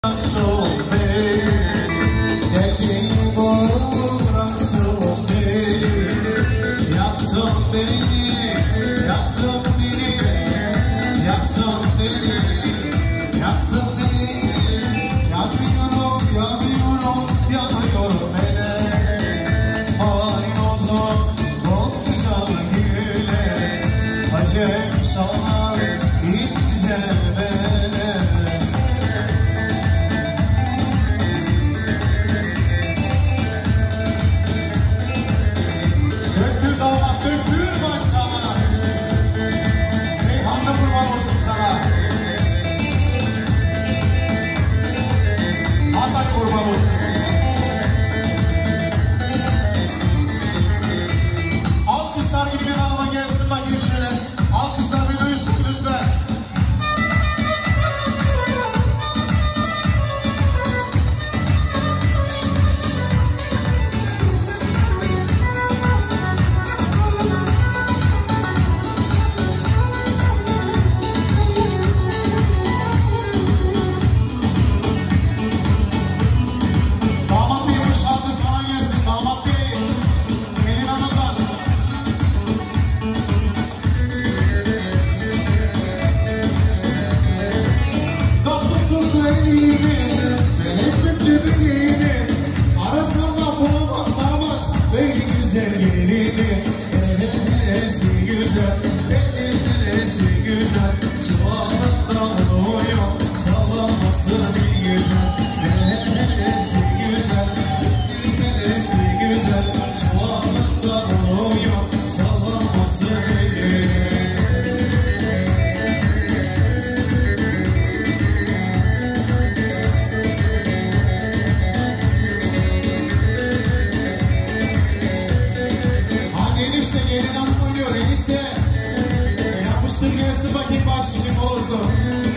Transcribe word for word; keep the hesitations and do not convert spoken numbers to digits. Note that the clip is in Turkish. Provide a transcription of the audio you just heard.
Sana ince bele döktür damat, döktür başkana. Reyhanlı kurban olsun sana. Hatay kurban olsun. Alkışlar gibi bir hanıma gelsin bakayım şöyle. Alkışlar bir duysun lütfen. Damat Bey, bu şarkı sana gelsin. Damat Bey, gelin hanımlar. Böyle güzel gelini, ellisi güzel, ellisi güzel, çuvalından oluyor, sallaması bir güzel, ellisi güzel, ellisi güzel, çuvalından oluyor, sallaması bir güzel. Enişte gelin hanım oynuyor enişte. Yapıştır gelsin bakayım baş için olsun.